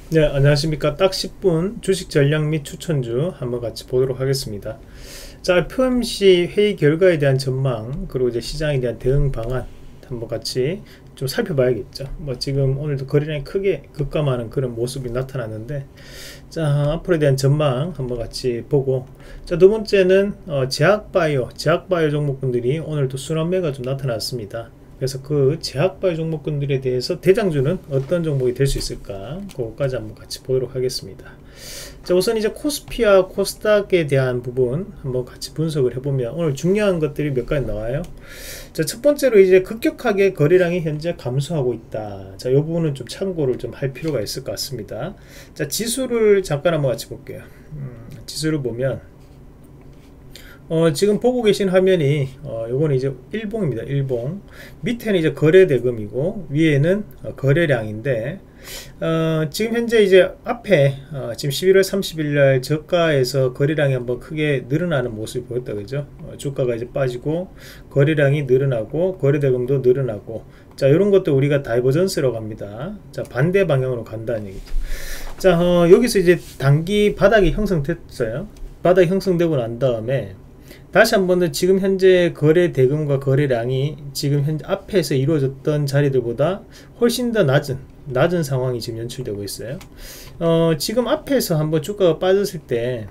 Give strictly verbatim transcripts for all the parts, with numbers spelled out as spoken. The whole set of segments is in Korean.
네, 안녕하십니까. 딱 십 분 주식 전략 및 추천주 한번 같이 보도록 하겠습니다. 자, 에프오엠씨 회의 결과에 대한 전망, 그리고 이제 시장에 대한 대응 방안 한번 같이 좀 살펴봐야겠죠. 뭐 지금 오늘도 거래량이 크게 급감하는 그런 모습이 나타났는데, 자, 앞으로에 대한 전망 한번 같이 보고, 자, 두 번째는 어, 제약바이오, 제약바이오 종목군들이 오늘도 순환매가 좀 나타났습니다. 그래서 그 제약바이오 종목군들에 대해서 대장주는 어떤 종목이 될 수 있을까, 그거까지 한번 같이 보도록 하겠습니다. 자, 우선 이제 코스피와 코스닥에 대한 부분 한번 같이 분석을 해보면 오늘 중요한 것들이 몇 가지 나와요. 자, 첫 번째로 이제 급격하게 거래량이 현재 감소하고 있다. 자, 이 부분은 좀 참고를 좀 할 필요가 있을 것 같습니다. 자, 지수를 잠깐 한번 같이 볼게요. 음, 지수를 보면 어, 지금 보고 계신 화면이 어, 요거는 이제 일봉입니다. 일봉. 밑에는 이제 거래 대금이고 위에는 어, 거래량인데, 어, 지금 현재 이제 앞에 어, 지금 십일월 삼십일 날 저가에서 거래량이 한번 크게 늘어나는 모습이 보였다, 그죠? 어, 주가가 이제 빠지고 거래량이 늘어나고 거래 대금도 늘어나고, 자, 이런 것도 우리가 다이버전스라고 합니다. 자, 반대 방향으로 간다는 얘기죠. 자, 어, 여기서 이제 단기 바닥이 형성됐어요. 바닥이 형성되고 난 다음에 다시 한 번 더 지금 현재 거래 대금과 거래량이 지금 현재 앞에서 이루어졌던 자리들보다 훨씬 더 낮은 낮은 상황이 지금 연출되고 있어요. 어, 지금 앞에서 한번 주가가 빠졌을 때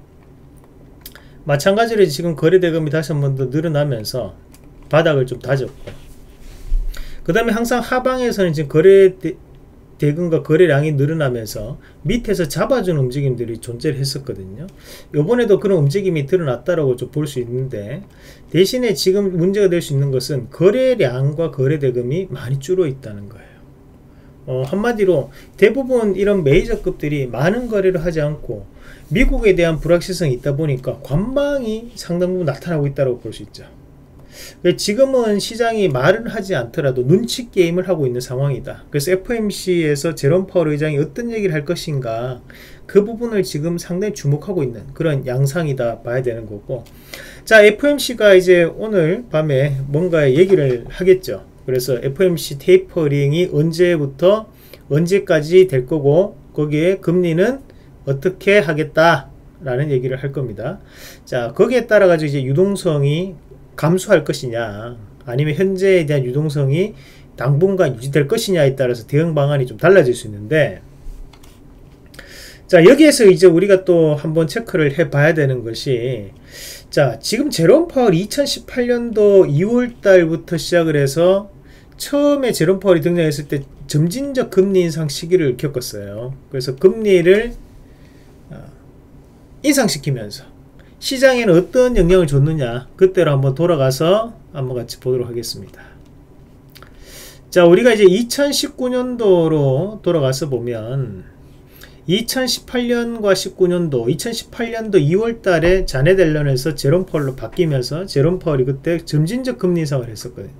마찬가지로 지금 거래 대금이 다시 한 번 더 늘어나면서 바닥을 좀 다졌고, 그 다음에 항상 하방에서는 지금 거래 대, 대금과 거래량이 늘어나면서 밑에서 잡아주는 움직임들이 존재를 했었거든요. 요번에도 그런 움직임이 드러났다라고 좀 볼 수 있는데, 대신에 지금 문제가 될 수 있는 것은 거래량과 거래 대금이 많이 줄어 있다는 거예요. 어, 한마디로 대부분 이런 메이저급들이 많은 거래를 하지 않고 미국에 대한 불확실성이 있다 보니까 관망이 상당 부분 나타나고 있다고 볼 수 있죠. 지금은 시장이 말은 하지 않더라도 눈치 게임을 하고 있는 상황이다. 그래서 에프오엠씨에서 제롬 파월 의장이 어떤 얘기를 할 것인가, 그 부분을 지금 상당히 주목하고 있는 그런 양상이다 봐야 되는 거고, 자, 에프오엠씨가 이제 오늘 밤에 뭔가 얘기를 하겠죠. 그래서 에프오엠씨 테이퍼링이 언제부터 언제까지 될 거고, 거기에 금리는 어떻게 하겠다 라는 얘기를 할 겁니다. 자, 거기에 따라 가지고 이제 유동성이 감소할 것이냐, 아니면 현재에 대한 유동성이 당분간 유지될 것이냐에 따라서 대응 방안이 좀 달라질 수 있는데, 자, 여기에서 이제 우리가 또 한번 체크를 해 봐야 되는 것이, 자, 지금 제롬 파월이 이천십팔 년도 이월 달부터 시작을 해서 처음에 제롬 파월이 등장했을 때 점진적 금리 인상 시기를 겪었어요. 그래서 금리를 인상시키면서 시장에는 어떤 영향을 줬느냐, 그때로 한번 돌아가서 한번 같이 보도록 하겠습니다. 자, 우리가 이제 이천십구 년도로 돌아가서 보면 이천십팔 년과 십구 년도, 이천십팔 년도 이월 달에 자넷 옐런에서 제롬 파월로 바뀌면서 제롬 파월이 그때 점진적 금리 인상을 했었거든요.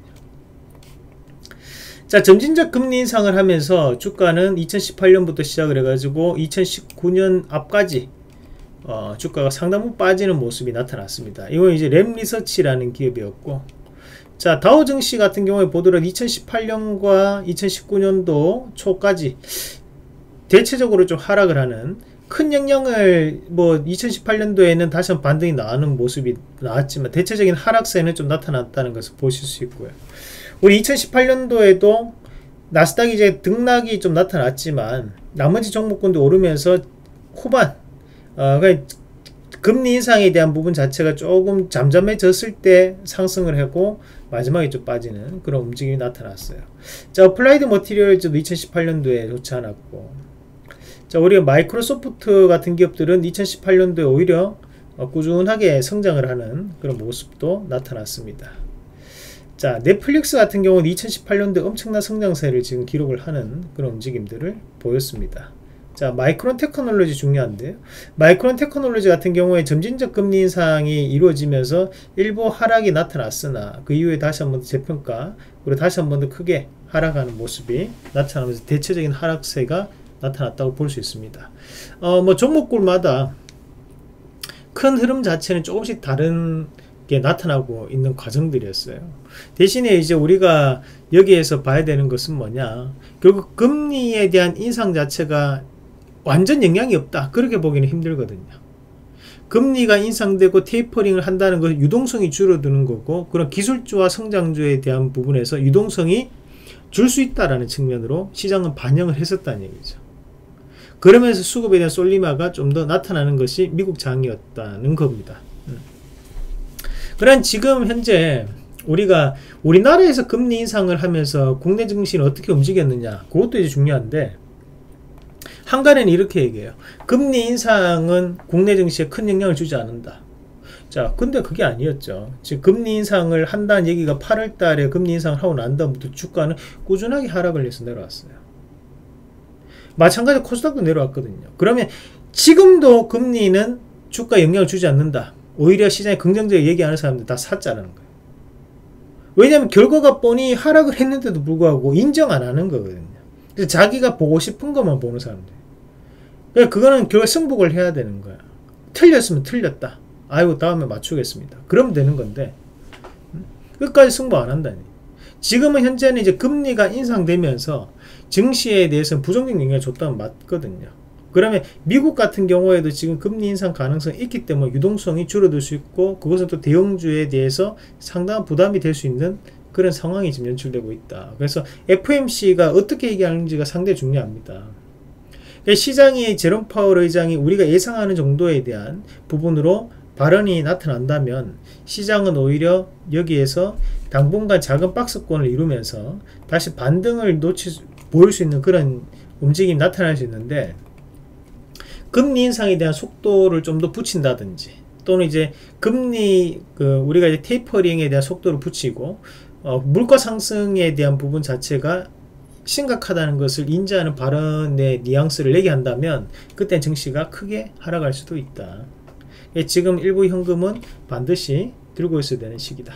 자, 점진적 금리 인상을 하면서 주가는 이천십팔 년부터 시작을 해가지고 이천십구 년 앞까지 어, 주가가 상당히 빠지는 모습이 나타났습니다. 이건 이제 램리서치라는 기업이었고, 자, 다우증시 같은 경우에 보더라도 이천십팔 년과 이천십구 년도 초까지 대체적으로 좀 하락을 하는, 큰 영향을 뭐 이천십팔 년도에는 다시 한번 반등이 나오는 모습이 나왔지만 대체적인 하락세는 좀 나타났다는 것을 보실 수 있고요. 우리 이천십팔 년도에도 나스닥이 이제 등락이 좀 나타났지만 나머지 종목군도 오르면서 후반 어, 그러니까 금리 인상에 대한 부분 자체가 조금 잠잠해졌을 때 상승을 하고 마지막에 좀 빠지는 그런 움직임이 나타났어요. 자, 어플라이드 머티리얼즈도 이천십팔 년도에 좋지 않았고, 자, 우리가 마이크로소프트 같은 기업들은 이천십팔 년도에 오히려 어, 꾸준하게 성장을 하는 그런 모습도 나타났습니다. 자, 넷플릭스 같은 경우는 이천십팔 년도에 엄청난 성장세를 지금 기록을 하는 그런 움직임들을 보였습니다. 자, 마이크론 테크놀로지 중요한데요. 마이크론 테크놀로지 같은 경우에 점진적 금리 인상이 이루어지면서 일부 하락이 나타났으나 그 이후에 다시 한번 재평가, 그리고 다시 한번 더 크게 하락하는 모습이 나타나면서 대체적인 하락세가 나타났다고 볼 수 있습니다. 어, 뭐 종목군마다 큰 흐름 자체는 조금씩 다른 게 나타나고 있는 과정들이었어요. 대신에 이제 우리가 여기에서 봐야 되는 것은 뭐냐, 결국 금리에 대한 인상 자체가 완전 영향이 없다 그렇게 보기는 힘들거든요. 금리가 인상되고 테이퍼링을 한다는 것은 유동성이 줄어드는 거고, 그런 기술주와 성장주에 대한 부분에서 유동성이 줄 수 있다라는 측면으로 시장은 반영을 했었다는 얘기죠. 그러면서 수급에 대한 솔리마가 좀 더 나타나는 것이 미국 장이었다는 겁니다. 그럼 지금 현재 우리가 우리나라에서 금리 인상을 하면서 국내 증시는 어떻게 움직였느냐, 그것도 이제 중요한데, 한간에는 이렇게 얘기해요. 금리 인상은 국내 증시에 큰 영향을 주지 않는다. 자, 근데 그게 아니었죠. 지금 금리 인상을 한다는 얘기가 팔월 달에 금리 인상을 하고 난 다음부터 주가는 꾸준하게 하락을 해서 내려왔어요. 마찬가지로 코스닥도 내려왔거든요. 그러면 지금도 금리는 주가에 영향을 주지 않는다. 오히려 시장에 긍정적으로 얘기하는 사람들 다 샀자라는 거예요. 왜냐하면 결과가 뻔히 하락을 했는데도 불구하고 인정 안 하는 거거든요. 그래서 자기가 보고 싶은 것만 보는 사람들. 그러니까 그거는 결국 승복을 해야 되는 거야. 틀렸으면 틀렸다. 아이고 다음에 맞추겠습니다. 그러면 되는 건데 끝까지 승부 안 한다니. 지금은 현재는 이제 금리가 인상되면서 증시에 대해서는 부정적 영향을 줬다면 맞거든요. 그러면 미국 같은 경우에도 지금 금리 인상 가능성이 있기 때문에 유동성이 줄어들 수 있고, 그것은 또 대형주에 대해서 상당한 부담이 될 수 있는 그런 상황이 지금 연출되고 있다. 그래서 에프오엠씨가 어떻게 얘기하는지가 상당히 중요합니다. 시장이 제롬 파월 의장이 우리가 예상하는 정도에 대한 부분으로 발언이 나타난다면 시장은 오히려 여기에서 당분간 작은 박스권을 이루면서 다시 반등을 놓칠 수, 보일 수 있는 그런 움직임이 나타날 수 있는데, 금리 인상에 대한 속도를 좀 더 붙인다든지, 또는 이제 금리 그 우리가 이제 테이퍼링에 대한 속도를 붙이고 어, 물가 상승에 대한 부분 자체가 심각하다는 것을 인지하는 발언의 뉘앙스를 내게 한다면 그때 증시가 크게 하락할 수도 있다. 지금 일부 현금은 반드시 들고 있어야 되는 시기다.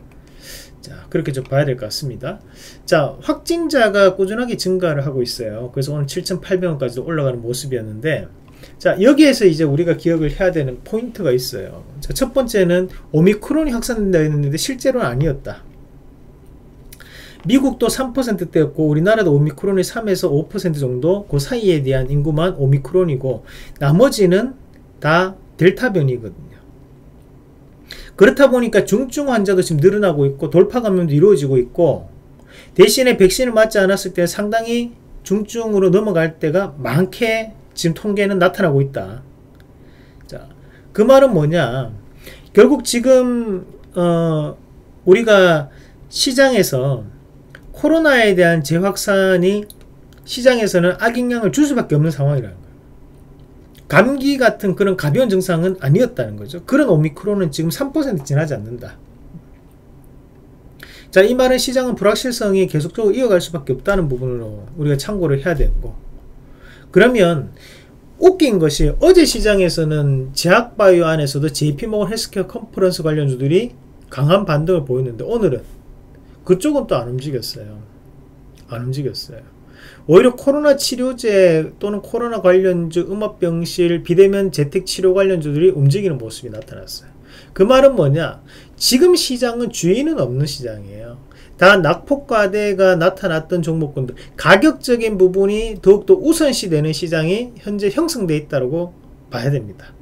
자, 그렇게 좀 봐야 될 것 같습니다. 자, 확진자가 꾸준하게 증가를 하고 있어요. 그래서 오늘 칠천팔백 원까지도 올라가는 모습이었는데, 자, 여기에서 이제 우리가 기억을 해야 되는 포인트가 있어요. 자, 첫 번째는 오미크론이 확산된다 했는데 실제로는 아니었다. 미국도 삼 퍼센트대였고 우리나라도 오미크론이 삼에서 오 퍼센트 정도 그 사이에 대한 인구만 오미크론이고 나머지는 다 델타 변이거든요. 그렇다 보니까 중증 환자도 지금 늘어나고 있고 돌파 감염도 이루어지고 있고, 대신에 백신을 맞지 않았을 때 상당히 중증으로 넘어갈 때가 많게 지금 통계는 나타나고 있다. 자, 그 말은 뭐냐, 결국 지금 어, 우리가 시장에서 코로나에 대한 재확산이 시장에서는 악영향을 줄 수밖에 없는 상황이라는 거예요. 감기 같은 그런 가벼운 증상은 아니었다는 거죠. 그런 오미크론은 지금 삼 퍼센트 지나지 않는다. 자, 이 말은 시장은 불확실성이 계속적으로 이어갈 수밖에 없다는 부분으로 우리가 참고를 해야 되고, 그러면 웃긴 것이 어제 시장에서는 제약바이오 안에서도 제이피모건 헬스케어 컨퍼런스 관련주들이 강한 반등을 보였는데 오늘은 그쪽은 또 안 움직였어요. 안 움직였어요. 오히려 코로나 치료제 또는 코로나 관련주, 음압병실, 비대면 재택치료 관련주들이 움직이는 모습이 나타났어요. 그 말은 뭐냐, 지금 시장은 주인은 없는 시장이에요. 다 낙폭과대가 나타났던 종목군들, 가격적인 부분이 더욱더 우선시되는 시장이 현재 형성되어 있다고 봐야 됩니다.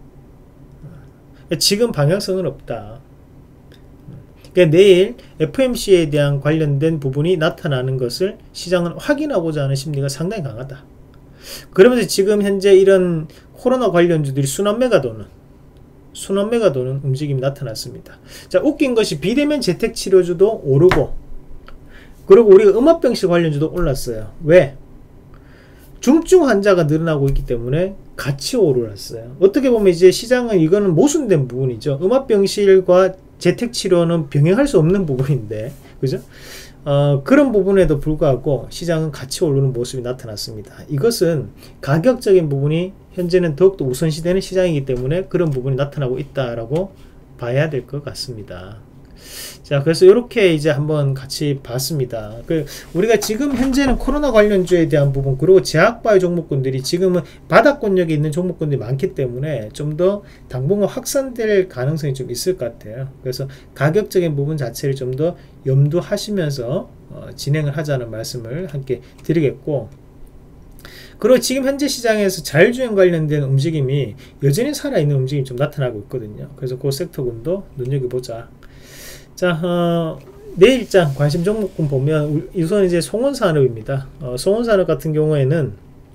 지금 방향성은 없다. 그러니까 내일 에프오엠씨에 대한 관련된 부분이 나타나는 것을 시장은 확인하고자 하는 심리가 상당히 강하다. 그러면서 지금 현재 이런 코로나 관련주들이 순환매가 도는 순환매가 도는 움직임이 나타났습니다. 자, 웃긴 것이 비대면 재택치료주도 오르고, 그리고 우리가 음압병실 관련주도 올랐어요. 왜? 중증 환자가 늘어나고 있기 때문에 같이 오르났어요. 어떻게 보면 이제 시장은 이거는 모순된 부분이죠. 음압병실과 재택치료는 병행할 수 없는 부분인데, 그죠? 어, 그런 부분에도 불구하고 시장은 같이 오르는 모습이 나타났습니다. 이것은 가격적인 부분이 현재는 더욱더 우선시되는 시장이기 때문에 그런 부분이 나타나고 있다라고 봐야 될 것 같습니다. 자, 그래서 이렇게 이제 한번 같이 봤습니다. 그 우리가 지금 현재는 코로나 관련주에 대한 부분, 그리고 제약바이오 종목군들이 지금은 바닥권역에 있는 종목군들이 많기 때문에 좀 더 당분간 확산될 가능성이 좀 있을 것 같아요. 그래서 가격적인 부분 자체를 좀 더 염두하시면서 어, 진행을 하자는 말씀을 함께 드리겠고, 그리고 지금 현재 시장에서 자율주행 관련된 움직임이 여전히 살아있는 움직임이 좀 나타나고 있거든요. 그래서 그 섹터군도 눈여겨보자. 자, 어, 내일장 관심 종목군 보면 우선 이제 송원산업입니다. 어, 송원산업 같은 경우에는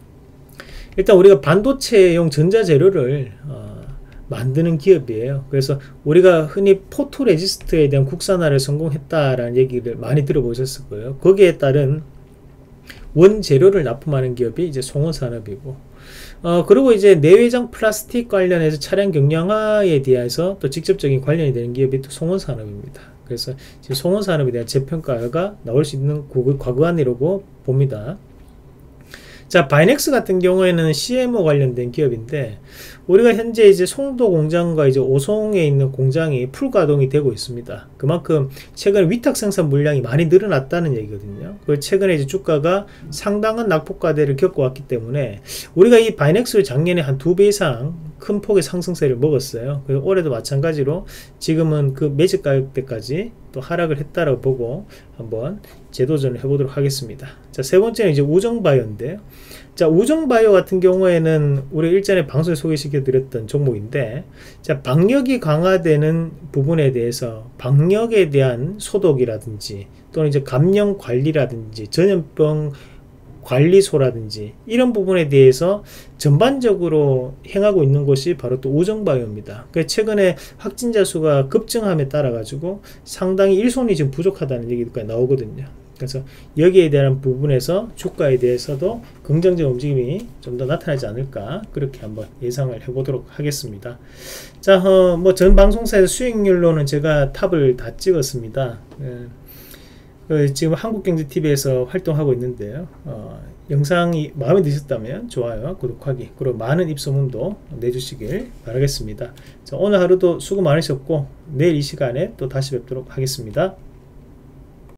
일단 우리가 반도체용 전자재료를 어, 만드는 기업이에요. 그래서 우리가 흔히 포토레지스트에 대한 국산화를 성공했다라는 얘기를 많이 들어보셨을 거예요. 거기에 따른 원재료를 납품하는 기업이 이제 송원산업이고, 어, 그리고 이제 내외장 플라스틱 관련해서 차량 경량화에 대해서 또 직접적인 관련이 되는 기업이 또 송원산업입니다. 그래서 지금 송원산업에 대한 재평가가 나올 수 있는 과거안이라고 봅니다. 자, 바이넥스 같은 경우에는 씨엠오 관련된 기업인데, 우리가 현재 이제 송도 공장과 이제 오송에 있는 공장이 풀가동이 되고 있습니다. 그만큼 최근 위탁 생산 물량이 많이 늘어났다는 얘기거든요. 그 최근에 이제 주가가 상당한 낙폭과대를 겪어왔기 때문에 우리가 이 바이넥스를 작년에 한 두 배 이상 큰 폭의 상승세를 먹었어요. 그리고 올해도 마찬가지로 지금은 그 매집 가격대까지 또 하락을 했다라고 보고 한번 재도전을 해보도록 하겠습니다. 자, 세 번째는 이제 우정바이오인데요. 자, 우정바이오 같은 경우에는 우리 일전에 방송에 소개시켜 드렸던 종목인데, 자, 방역이 강화되는 부분에 대해서 방역에 대한 소독이라든지 또는 이제 감염 관리라든지 전염병 관리소라든지 이런 부분에 대해서 전반적으로 행하고 있는 곳이 바로 또 우정바이오입니다. 최근에 확진자 수가 급증함에 따라 가지고 상당히 일손이 지금 부족하다는 얘기가 나오거든요. 그래서 여기에 대한 부분에서 주가에 대해서도 긍정적 움직임이 좀 더 나타나지 않을까, 그렇게 한번 예상을 해보도록 하겠습니다. 자, 어, 뭐 전 방송사에서 수익률로는 제가 탑을 다 찍었습니다. 예. 어, 지금 한국경제티비에서 활동하고 있는데요. 어, 영상이 마음에 드셨다면 좋아요, 구독하기, 그리고 많은 입소문도 내주시길 바라겠습니다. 자, 오늘 하루도 수고 많으셨고 내일 이 시간에 또 다시 뵙도록 하겠습니다.